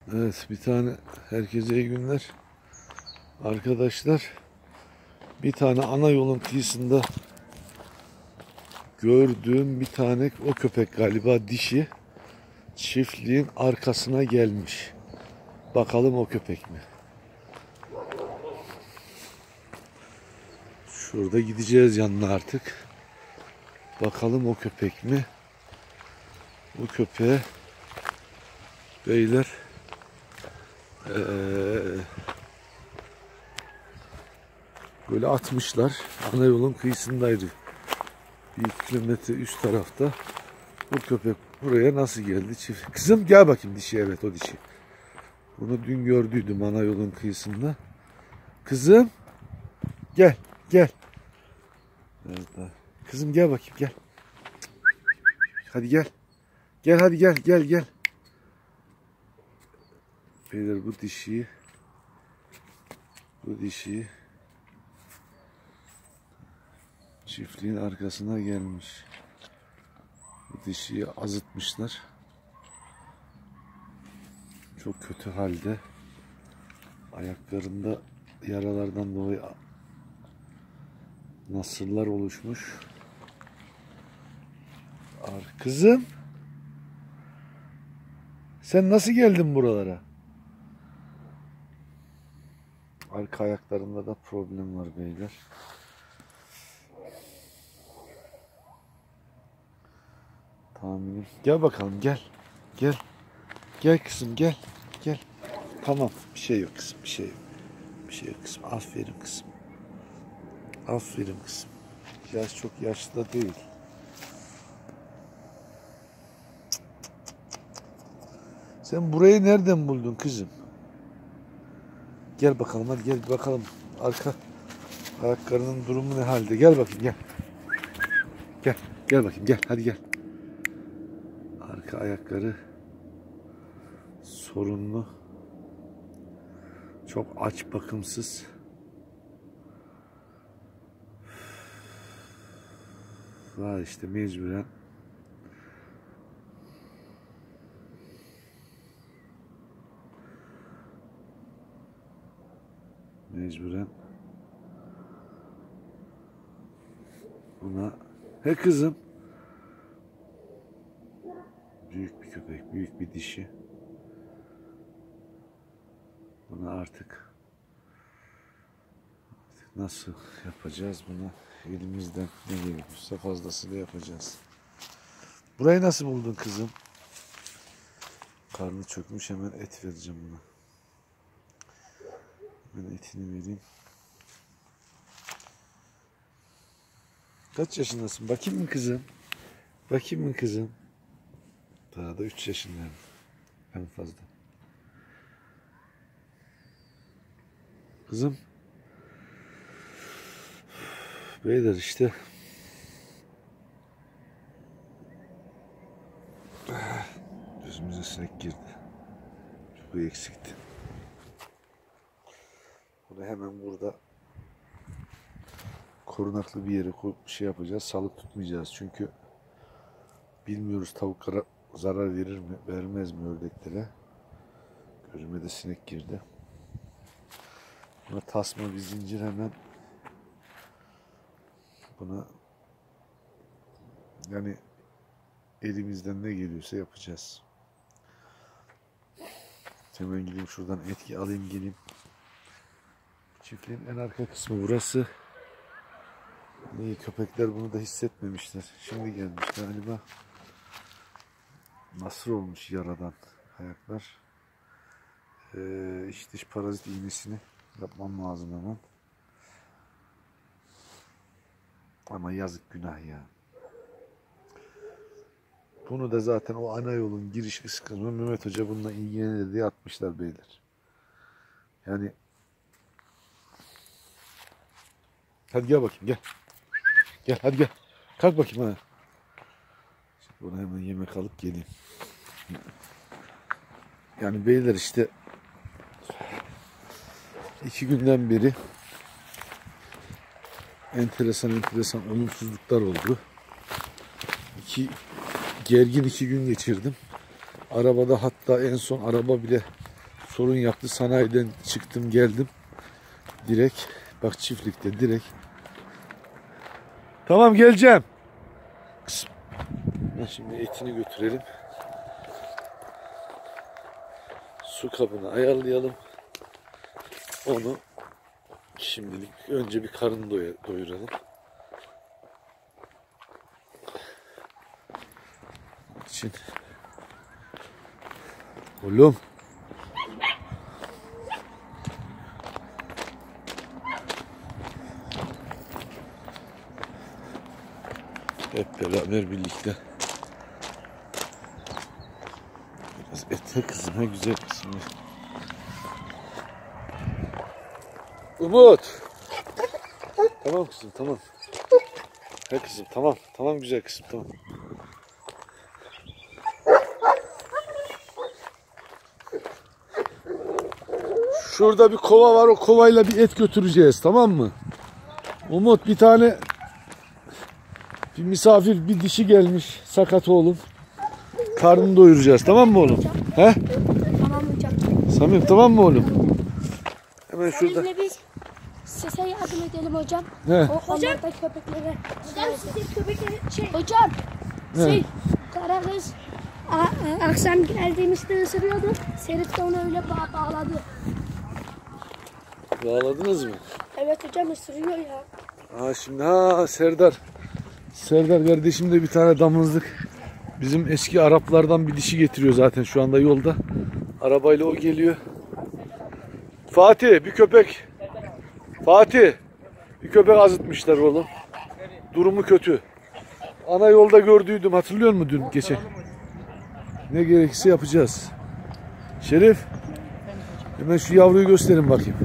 Evet, bir tane herkese iyi günler. Arkadaşlar, bir tane ana yolun kıyısında gördüğüm bir tane o köpek galiba dişi çiftliğin arkasına gelmiş. Bakalım o köpek mi? Şurada gideceğiz yanına artık. Bakalım o köpek mi? Bu köpeğe beyler böyle atmışlar. Ana yolun kıyısındaydı. 1 kilometre üst tarafta. Bu köpek buraya nasıl geldi? Çift. Kızım gel bakayım dişi. Evet o dişi. Bunu dün gördüydüm ana yolun kıyısında. Kızım gel gel. Nerede? Kızım gel bakayım gel. Hadi gel. Gel hadi gel gel gel. Beyler bu dişi çiftliğin arkasına gelmiş. Bu dişiyi azıtmışlar. Çok kötü halde. Ayaklarında yaralardan dolayı nasırlar oluşmuş. Kızım, sen nasıl geldin buralara? Arka ayaklarında da problem var beyler. Tahminim. Gel bakalım gel. Gel. Gel kızım gel. Gel. Tamam. Bir şey yok kızım. Bir şey yok. Bir şey yok kızım. Aferin kızım. Aferin kızım. Yaş çok yaşlı da değil. Sen burayı nereden buldun kızım? Gel bakalım hadi gel bakalım. Arka ayaklarının durumu ne halde? Gel bakayım gel. Gel. Gel bakayım gel. Hadi gel. Arka ayakları sorunlu. Çok aç, bakımsız. Var işte mecburen. Buna. He kızım. Büyük bir köpek, büyük bir dişi. Buna artık nasıl yapacağız bunu? Elimizden ne geliyorsa fazlasıyla yapacağız. Burayı nasıl buldun kızım? Karnı çökmüş, hemen et vereceğim buna. Hemen etini vereyim. Kaç yaşındasın? Bakayım mı kızım? Bakayım mı kızım? Daha da 3 yaşındayım. En fazla. Kızım. Beyler işte. Gözümüze sinek girdi. Çok eksikti. Bunu hemen burada korunaklı bir yere koyup bir şey yapacağız. Salık tutmayacağız. Çünkü bilmiyoruz tavuklara zarar verir mi, vermez mi ördeklere. Gözüme de sinek girdi. Buna tasma bir zincir hemen. Buna yani elimizden ne geliyorsa yapacağız. Hemen gideyim şuradan etki alayım geleyim. Çiftliğin en arka kısmı burası. İyi, köpekler bunu da hissetmemişler. Şimdi gelmiş galiba. Nasır olmuş yaradan ayaklar. İç dış parazit iğnesini yapmam lazım hemen. Ama yazık, günah ya. Bunu da zaten o ana yolun giriş kısmı Mehmet Hoca bununla ilgilenir diye atmışlar beyler. Yani hadi gel bakayım gel. Gel hadi gel. Kalk bakayım ha. Buna hemen yemek alıp geleyim. Yani beyler işte 2 günden beri enteresan olumsuzluklar oldu. Gergin 2 gün geçirdim. Arabada hatta en son araba bile sorun yaptı. Sanayiden çıktım geldim. Direkt bak çiftlikte direkt. Tamam geleceğim. Şimdi etini götürelim. Su kabını ayarlayalım. Onu şimdilik önce bir karın doyuralım. İçin. Oğlum. Hep beraber birlikte. Biraz ete kızım, ha güzel kızım. Umut. Tamam kızım, tamam. Ha kızım, tamam. Tamam güzel kızım, tamam. Şurada bir kova var, o kovayla bir et götüreceğiz, tamam mı? Umut, bir tane bir misafir, bir dişi gelmiş, sakat oğlum. Karnını doyuracağız, tamam mı oğlum? He? Tamam hocam. Samim, tamam mı oğlum? Hemen şurada. Bizle biz size yardım edelim hocam. He. Hocam da köpeklere. Hocam size köpekleri Hocam. Kara kız akşam geldiğimizde ısırıyordu. Serif de onu öyle bağladı. Bağladınız mı? Evet hocam ısırıyor ya. Şimdi Serdar. Serdar kardeşim de bir tane damızlık. Bizim eski Araplardan bir dişi getiriyor zaten şu anda yolda. Arabayla o geliyor. Fatih bir köpek. Fatih bir köpek azıtmışlar oğlum. Durumu kötü. Ana yolda gördüydüm, hatırlıyor musun dün gece? Ne gerekirse yapacağız. Şerif hemen şu yavruyu gösterin bakayım.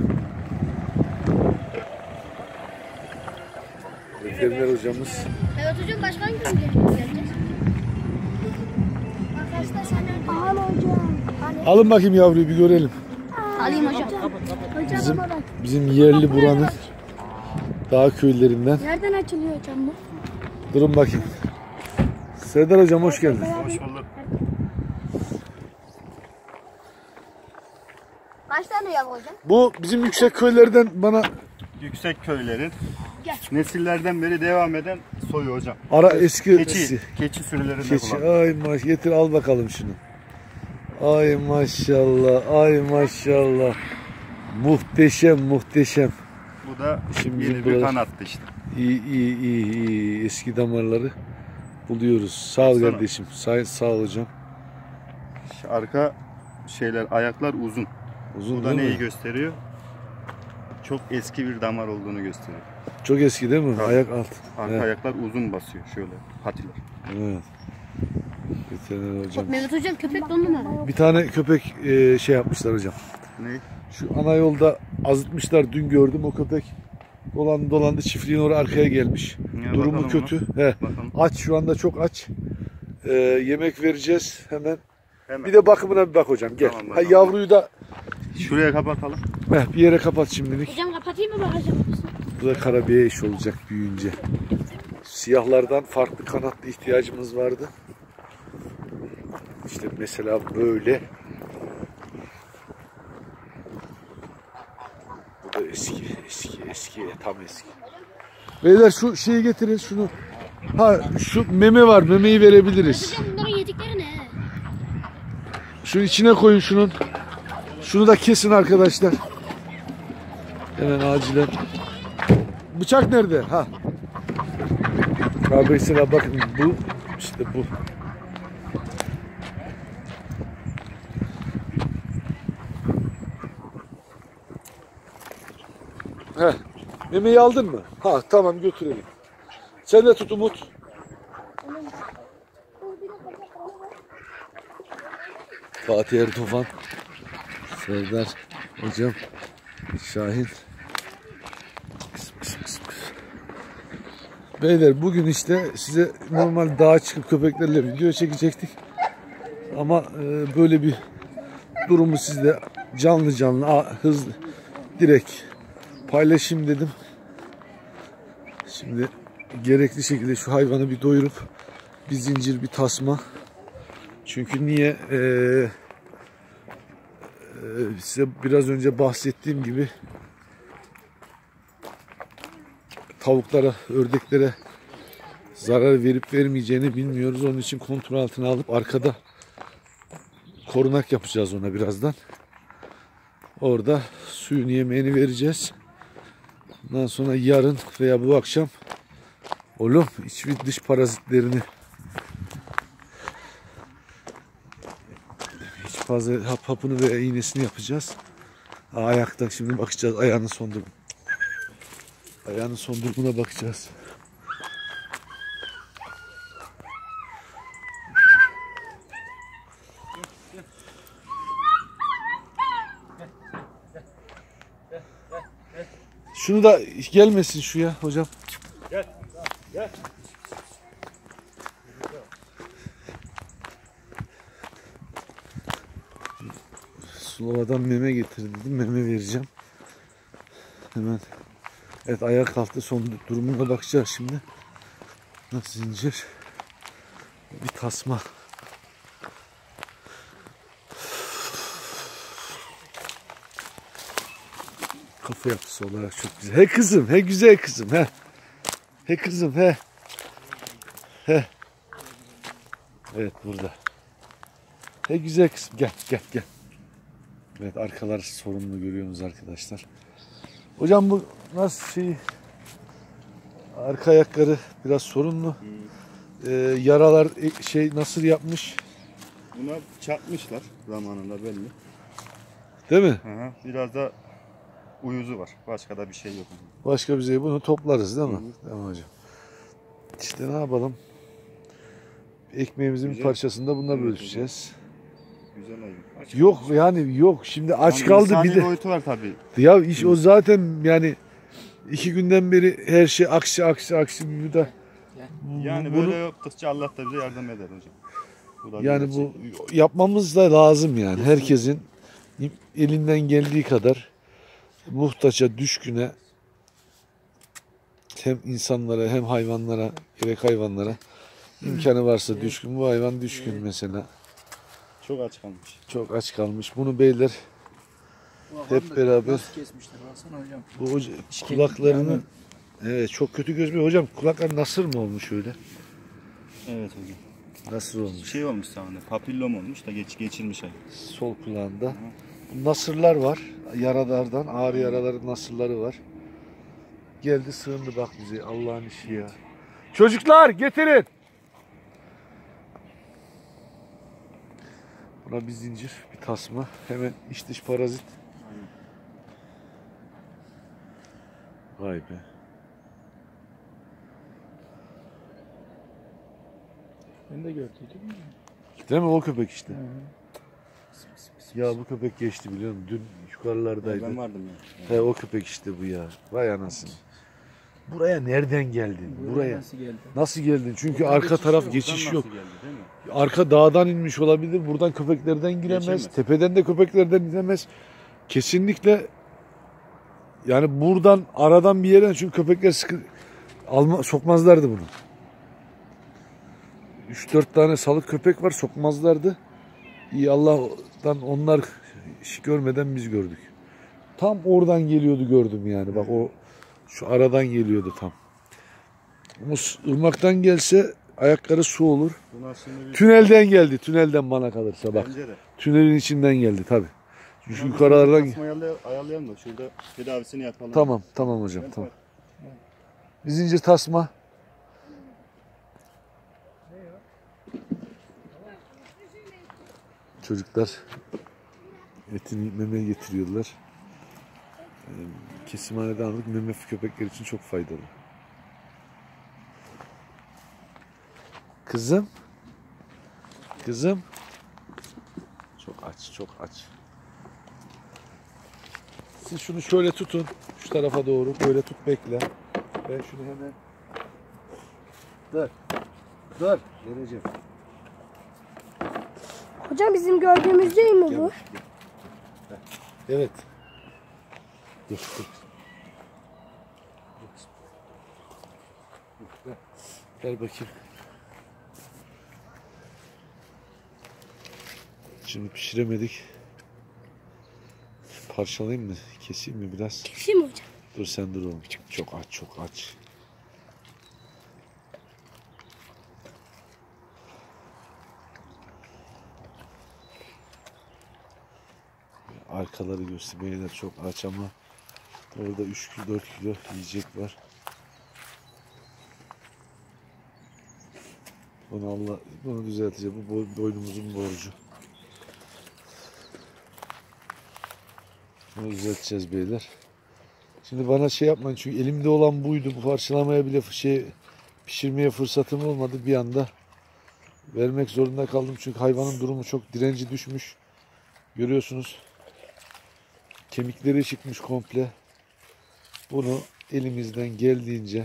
Veteriner hocamız. Evet hocam başka hangi gün geleceğiz? Arkadaşlar sen al hocam. Alın bakayım yavruyu bir görelim. Alayım hocam. Bizim yerli buranın dağ köylerinden. Nereden açılıyor hocam bu? Durun bakayım. Serdar hocam hoş geldin. Hoş bulduk. Kaç tane yavru hocam? Bu bizim yüksek köylerden bana Yüksek köylerin nesillerden beri devam eden soyu hocam. eski Keçi sürülerinde keçi. kullanılıyor. Ay maş getir al bakalım şunu. Ay maşallah, ay maşallah. Muhteşem, muhteşem. Bu da Şimdi yeni buralar- bir kan attı işte. İyi. Eski damarları buluyoruz. Sağ ol Baksana. kardeşim. Sağ ol hocam. Şu arka ayaklar uzun. Uzun Bu da değil neyi mi? gösteriyor? Çok eski bir damar olduğunu gösteriyor. Çok eski değil mi? Tabii. Ayak alt. Arka Evet. ayaklar uzun basıyor şöyle patiler. Evet. Veteriner hocam. Mehmet hocam köpek dondu mu? Bir tane köpek şey yapmışlar hocam. Ne? Şu ana yolda azıtmışlar, dün gördüm o köpek. Dolandı çiftliğin oraya arkaya gelmiş. Ya Durumu bakalım kötü. ona. He. Bakalım. Aç şu anda, çok aç. Yemek vereceğiz hemen. Hemen. Bir de bakımına bir bak hocam gel. Tamam, Ha, bakalım. yavruyu da Şuraya kapatalım. bir yere kapat şimdilik. Hocam kapatayım mı bakacağım? Bu da karabiye iş olacak büyüyünce. Siyahlardan farklı kanatlı ihtiyacımız vardı. İşte mesela böyle. Bu da eski, tam eski. Beyler şu şeyi getirin şunu. Ha şu meme var, memeyi verebiliriz. Hocam bunların yedikleri ne? Şunu içine koyun şunun. Şunu da kesin arkadaşlar. Hemen acilen. Bıçak nerede? Ha. Mesela bakın bu işte bu. Heh. Memeyi aldın mı? Ha tamam götürelim. Sen de tut Umut. Fatih Ertufan, Serdar hocam, Şahin. Beyler bugün işte size normal dağa çıkıp köpeklerle video çekecektik. Ama böyle bir durumu sizle canlı hızlı direkt paylaşayım dedim. Şimdi gerekli şekilde şu hayvanı bir doyurup bir zincir, bir tasma. Çünkü niye size biraz önce bahsettiğim gibi tavuklara, ördeklere zarar verip vermeyeceğini bilmiyoruz. Onun için kontrol altına alıp arkada korunak yapacağız ona birazdan. Orada suyunu, yemeğini vereceğiz. Ondan sonra yarın veya bu akşam oğlum iç ve dış parazitlerini hapını ve iğnesini yapacağız. Ayakta şimdi bakacağız. Ayağının son durumu. Ayağının son durumuna bakacağız. Şunu da gelmesin şu ya hocam. Gel. Gel. Slova'dan meme getirdim. Meme vereceğim. Hemen. Evet, ayağa kalktı. Son durumuna bakacağız şimdi. Nasıl zincir? Bir tasma. Kafa yapısı olarak çok güzel. He kızım, he güzel kızım, he. He kızım, he. He. Evet, burada. He güzel kızım, gel, gel, gel. Evet, arkalar sorunlu görüyorsunuz arkadaşlar. Hocam bu nasıl şey? Arka ayakları biraz sorunlu. Yaralar şey nasıl yapmış? Buna çarpmışlar zamanında belli. Değil mi? Hı. Biraz da uyuzu var. Başka da bir şey yok. Başka bir şey, bunu toplarız değil mi? Hı. Tamam hocam. İşte ne yapalım? Ekmeğimizin bir Güzel. parçasını da bununla Evet, bölüşeceğiz. Güzel ayı. Yok yani yok. Şimdi aç Yani kaldı insani bir de. boyutu var tabii. Ya iş o zaten yani 2 günden beri her şey aksi bir de. Yani Bunu- böyle yaptıkça Allah da bize yardım eder hocam. Bu da bir Yani gerçek. bu yapmamız da lazım yani. Herkesin elinden geldiği kadar muhtaça, düşküne hem insanlara hem hayvanlara, gerek hayvanlara imkanı varsa düşkün. Bu hayvan düşkün mesela. Çok aç kalmış. Çok aç kalmış. Bunu beyler hep beraber Nasıl kesmişler baksana hocam. bu kulaklarını evet çok kötü gözüküyor. Hocam kulaklar nasır mı olmuş öyle? Evet hocam. Nasır olmuş. Şey olmuş sana, papillom olmuş da geçirmiş ayı. Sol kulağında. Nasırlar var. Yaralardan, ağrı yaraların nasırları var. Geldi sığındı bak bize. Allah'ın işi ya. Çocuklar getirin. Buna bir zincir, bir tasma. Hemen iç dış parazit. Vay be. Ben de gördüm. Değil mi o köpek işte. Ya bu köpek geçti biliyor musun? Dün yukarılardaydı. Ben vardım ya. He o köpek işte bu ya. Vay anasını. Buraya nereden geldin? Buraya. Nasıl geldi? Nasıl geldin? Çünkü Buradan arka geçiş taraf yok. geçiş Buradan yok. nasıl geldi, değil mi? Arka dağdan inmiş olabilir. Buradan köpeklerden giremez. Geçemez. Tepeden de köpeklerden inemez. Kesinlikle yani buradan aradan bir yerden çünkü köpekler sokmazlardı bunu. 3-4 tane salık köpek var sokmazlardı. İyi Allah'tan onlar görmeden biz gördük. Tam oradan geliyordu gördüm yani. Bak o şu aradan geliyordu tam. Ama ırmaktan gelse ayakları su olur. Bunlar şimdi bir Tünelden geldi. Tünelden bana kalırsa bak. pencere. Tünelin içinden geldi tabi. Çünkü Bunlar yukarılardan... bir tasmayı ayarlayalım da şurada tedavisini yapalım. Tamam hocam tamam. Bir zincir tasma. Çocuklar etini memeye getiriyorlar. Kesimhaneden aldık. Meme köpekler için çok faydalı. Kızım. Kızım. Çok aç, çok aç. Siz şunu şöyle tutun. Şu tarafa doğru. Böyle tut bekle. Ben şunu hemen... Dur. Dur. Vereceğim. Hocam bizim gördüğümüz değil mi bu? Evet. Dur, dur. Ver bakayım. Şimdi pişiremedik. parçalayayım mı? Keseyim mi biraz? Keseyim mi hocam? Dur sen dur oğlum. Çok aç, çok aç. Arkaları göstermeyeler çok aç ama orada 3 kilo 4 kilo yiyecek var. Bunu düzelteceğim. Bu boynumuzun borcu. Bunu düzelteceğiz beyler. Şimdi bana şey yapmayın çünkü elimde olan buydu. Bu parçalamaya bile pişirmeye fırsatım olmadı. Bir anda vermek zorunda kaldım. Çünkü hayvanın durumu çok direnci düşmüş. Görüyorsunuz. Kemikleri çıkmış komple. Bunu elimizden geldiğince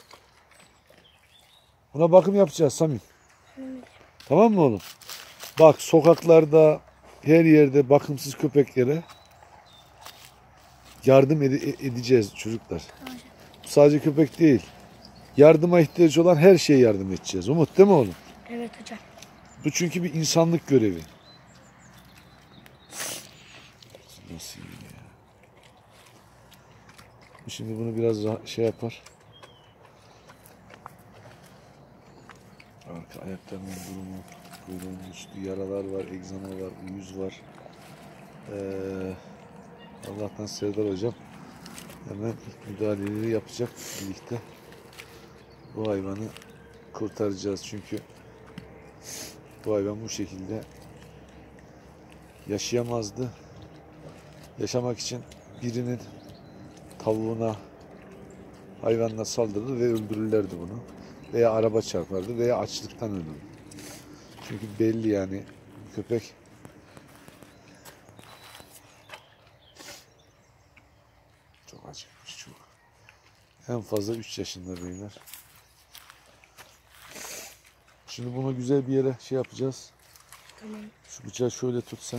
buna bakım yapacağız Samim. Tamam mı oğlum? Bak sokaklarda her yerde bakımsız köpeklere yardım edeceğiz çocuklar. Sadece köpek değil. Yardıma ihtiyacı olan her şeye yardım edeceğiz. Umut değil mi oğlum? Evet hocam. Bu çünkü bir insanlık görevi. Nasıl iyi ya? Şimdi bunu biraz şey yapar. Arka ayaklarının durumu, kuyruğunun üstü yaralar var, egzama var, uyuz var. Allah'tan Serdar hocam hemen ilk müdahaleleri yapacak birlikte. Bu hayvanı kurtaracağız çünkü bu hayvan bu şekilde yaşayamazdı. Yaşamak için birinin tavuğuna, hayvanına saldırır ve öldürürlerdi bunu. Veya araba çarpardı veya açlıktan ölürdü. Çünkü belli yani köpek çok acıkmış çok. En fazla 3 yaşında beyler. Şimdi bunu güzel bir yere şey yapacağız. Tamam. Şu bıçağı şöyle tut sen.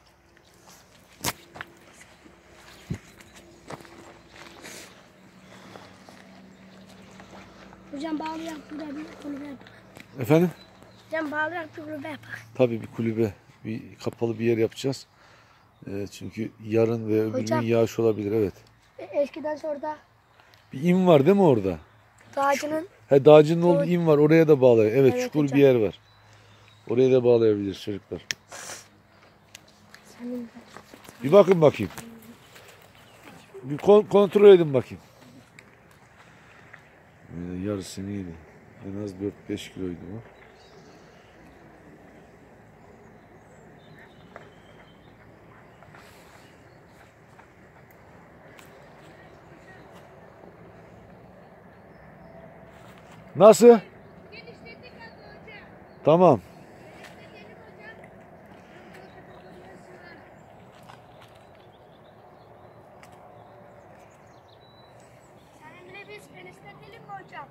Hocam bağlayan burada bir kulübe yapar. Efendim? Hocam bağlayan bir kulübe yapar. Tabii bir kulübe, bir kapalı bir yer yapacağız. Çünkü yarın ve öbür gün Hocam. yağış olabilir. Evet. Eskiden sonra da Bir in var değil mi orada? dağcının He dağcının olduğu in var. Oraya da bağlay. Evet, Evet çukur hocam. bir yer var. Oraya da bağlayabiliriz çocuklar. senin Bir bakın bakayım. Bir kontrol edin bakayım. Yarısı neydi? En az 4-5 kiloydu bu. Nasıl? Tamam. Seninle biz genişletelim mi hocam?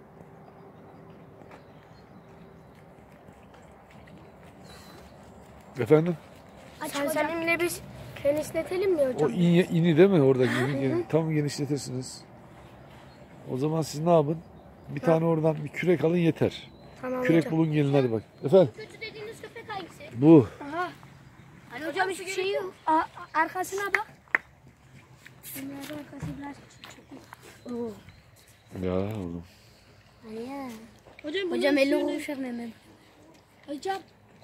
Efendim? Seninle biz genişletelim mi O hocam? ini değil mi? Oradaki tam genişletirsiniz. O zaman siz ne yapın? Bir tane oradan bir kürek alın yeter. Tamam Kürek hocam. bulun gelin hadi bak. Efendim? Kötü dediğiniz köpek hangisi? Bu. Aha. Hani hocam hiçbir şey yok. Arkasına bak. Dünyada arkası biraz küçük. Oo. Ya oğlum. Ya. Hocam 50 kuruş vermem. Hocam.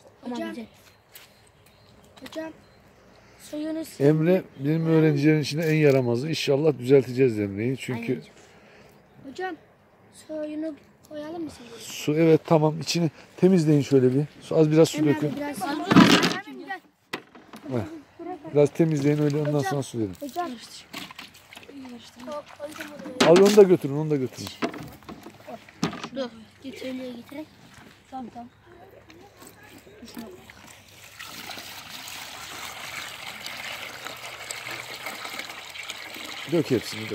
Hocam. Suyunu Emre benim öğrencilerin içinde en yaramazı. İnşallah düzelteceğiz Emre'yi. Çünkü hocam suyunu koyalım mı sen? su evet tamam içini temizleyin şöyle bir. Az biraz su dökün. Biraz temizleyin öyle ondan sonra su verin. Hocam. Al onu da götürün onu da götürün. Dur. Getireyim. Tamam. Dök hepsini dök.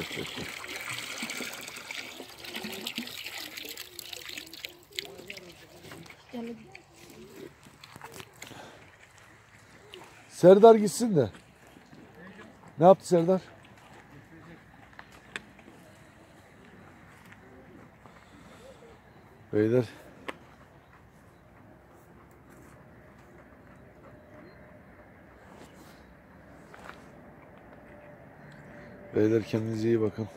Serdar gitsin de. Ne yaptı Serdar? Beyler. Beyler kendinize iyi bakın.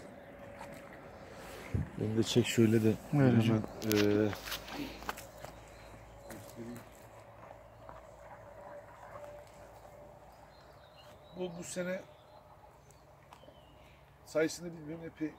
Ben de çek şöyle de Buyur hocam. hemen göstereyim. Bu sene sayısını bilmiyorum, epey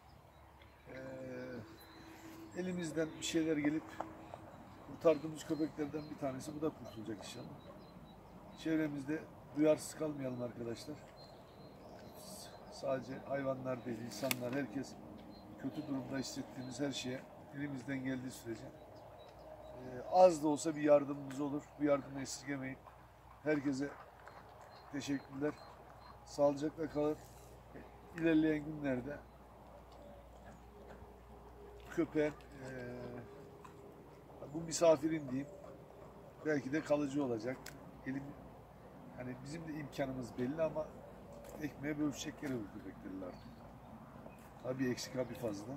elimizden bir şeyler gelip kurtardığımız köpeklerden bir tanesi, bu da kurtulacak inşallah. Çevremizde duyarsız kalmayalım arkadaşlar. Sadece hayvanlar değil, insanlar, herkes kötü durumda hissettiğimiz her şeye elimizden geldiği sürece az da olsa bir yardımımız olur. Bu yardımı esirgemeyin. Herkese teşekkürler. Sağlıcakla kalın. İlerleyen günlerde köpeğin bu misafirin diyeyim, belki de kalıcı olacak. Hani bizim de imkanımız belli ama ekmeğe bölüşecek yere bu köpeklerle artık. Tabii eksik, abi fazla.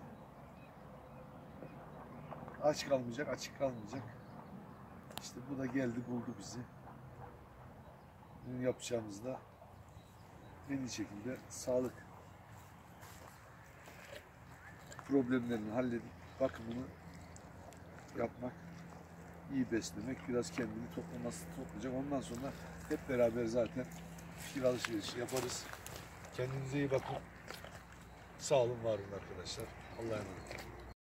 Aç kalmayacak, açık kalmayacak. İşte bu da geldi, buldu bizi. Bizim yapacağımız da en iyi şekilde sağlık problemlerini halledip bakımını yapmak, iyi beslemek, biraz kendini toplayacak. Ondan sonra hep beraber zaten fikir alışverişi yaparız. Kendinize iyi bakın. Sağ olun, var olun arkadaşlar. Allah'a emanet olun.